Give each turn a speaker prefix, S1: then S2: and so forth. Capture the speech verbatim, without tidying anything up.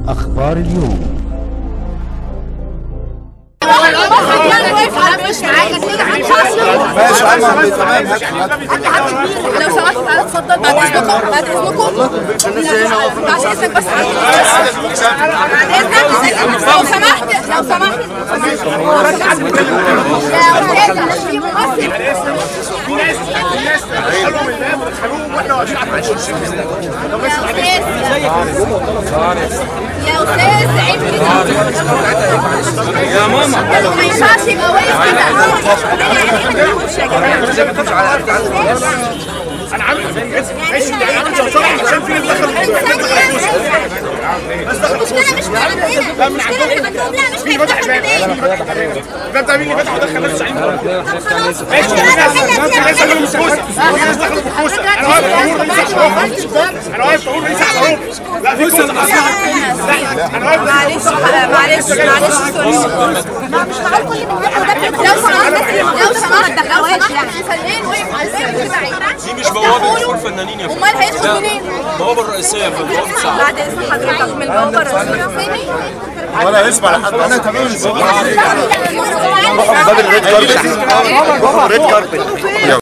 S1: أخبار اليوم.
S2: مش معايا ماشي عم تمام. لو سمحت تعالى اتفضل بعد اذنكم بعد اذنكم بعد اذنك بس لو سمحت لو سمحت في ممثل في ناس الناس دخلوهم الباب ودخلوهم واحنا واقفين على يا استاذ عيب
S3: يا ماما
S2: ما ينفعش يبقى واقف كده.
S3: انا عامل ماشي انا عامل شوشره عشان في دخل
S2: المشكله مش من عندنا، المشكله اللي عندهم. لا مش هيفتحوا الباب.
S3: الباب ده مين اللي فتحه ودخل ناس سعيد؟
S2: ماشي
S3: الناس دخلوا بالكوسه الناس دخلوا بالكوسه انا واقف بقول لسه انا واقف بقول لسه هروح. لا في كوسه انا واقف
S2: معلش معلش معلش ما مش معقول كل اللي لو سمحت لو سمحت دخلوهاش يعني فنان واقف على الباب.
S4: دي مش بوابه دخول فنانين يا فندم.
S2: امال هيدخل منين؟
S4: البوابه الرئيسيه في البوابه الساعه.
S2: بعد اذن حضرتك من البوابه الرئيسيه
S3: ولا اسمع لحد انا تمام
S2: روح
S3: باب الريد كاربت روح الريد كاربت